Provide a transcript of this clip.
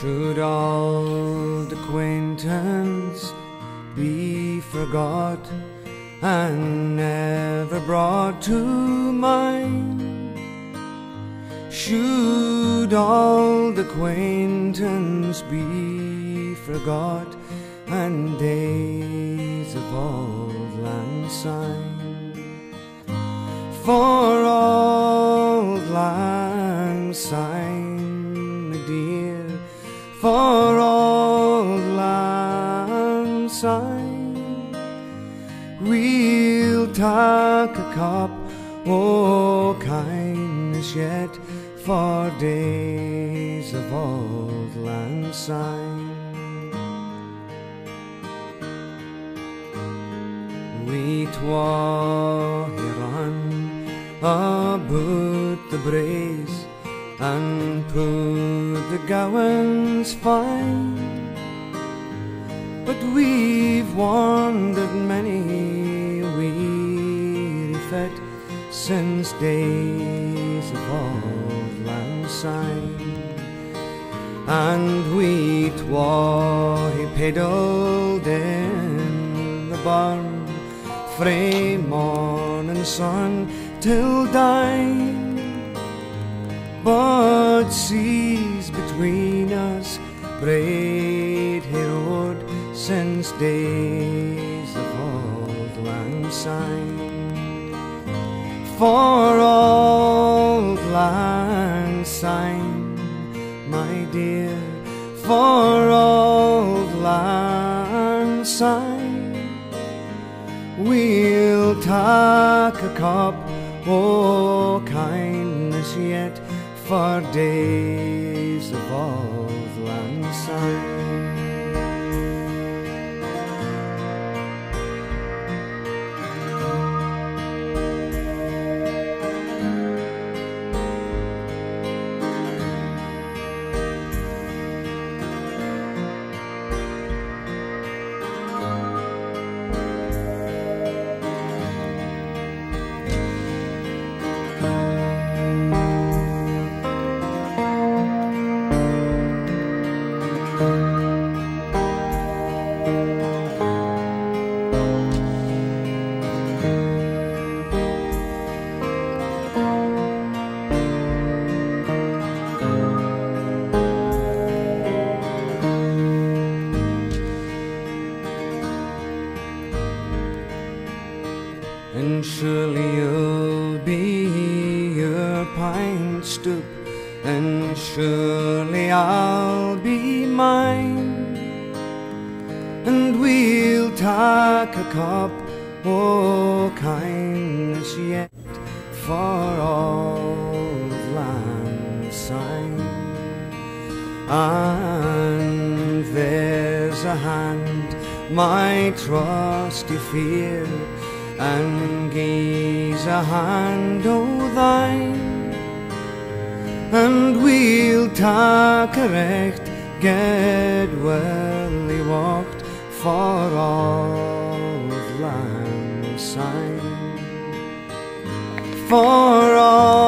Should old acquaintance be forgot and never brought to mind? Should old acquaintance be forgot and days of old lang syne? For old lang syne, my dear, for old lang syne, we'll take a cup o' kindness yet for days of old lang syne. We twa here run about the braes and put the gowans fine, but we've wandered many a weary fet since days of old lang syne. And we twa he pedalled in the barn frae morning sun till dine, but seas between us braid he rode since days of old lang syne. For old lang syne, my dear, for old lang syne, we'll take a cup o' kindness yet for days of old lang syne. And surely you'll be your pine stoop, and surely I'll be mine, and we'll take a cup o' kindness yet for old lang syne. And there's a hand, my trusty fear, and gies a hand o' thine, and we'll take a recht get welly walked for old lang syne. For